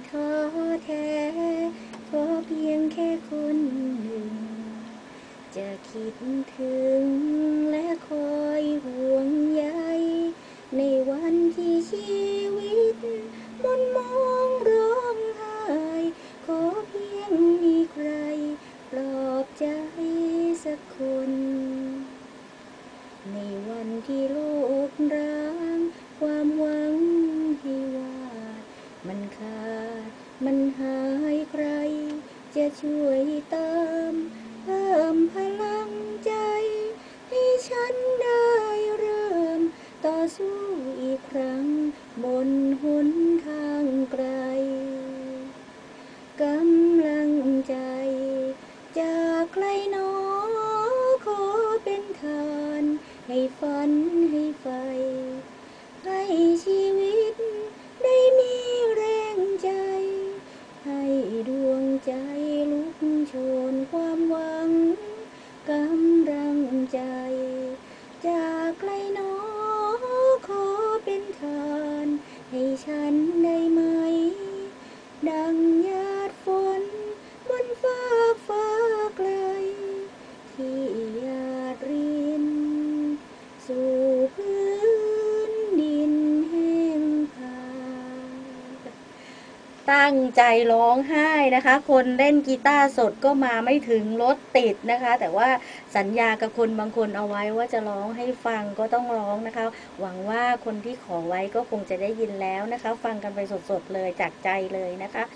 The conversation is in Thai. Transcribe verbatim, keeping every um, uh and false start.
ท้อแท้ขอเพียงแค่คนหนึ่งจะคิดถึงและคอยห่วงใยในวันที่ชีวิตมนมองร้องไห้ขอเพียงมีใครปลอบใจสักคนในวันที่โลกร้างความหวังที่ว่ามันขาดมันหายใครจะช่วยเติมเพิ่มพลังใจให้ฉันได้เริ่มต่อสู้อีกครั้งบนหนทางไกลกำลังใจจากใครหนอขอเป็นทานให้ฝันให้ไฟให้ชีวิตได้มีแรงใจให้ดวงใจลุกโชนความหวังกำลังใจจากใครหนอขอเป็นทานให้ฉันได้ไหมดังหยาดฝนบนฟากฟ้าไกลที่หยาดรินสู่พื้นดินแห้งผากตั้งใจร้องไห้นะคะคนเล่นกีตาร์สดก็มาไม่ถึงรถติดนะคะแต่ว่าสัญญากับคนบางคนเอาไว้ว่าจะร้องให้ฟังก็ต้องร้องนะคะหวังว่าคนที่ขอไว้ก็คงจะได้ยินแล้วนะคะฟังกันไปสดๆเลยจากใจเลยนะคะ